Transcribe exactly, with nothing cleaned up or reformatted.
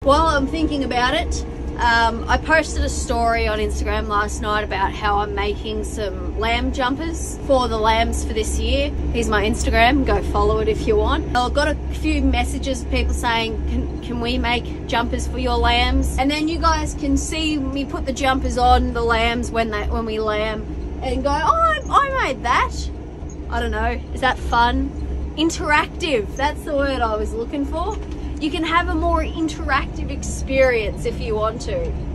while I'm thinking about it, um, I posted a story on Instagram last night about how I'm making some lamb jumpers for the lambs for this year. Here's my Instagram, go follow it if you want. I got a few messages of people saying, can, can we make jumpers for your lambs? And then you guys can see me put the jumpers on the lambs when they when we lamb and go, oh, I, I made that. I don't know, is that fun? Interactive, that's the word I was looking for. You can have a more interactive experience if you want to.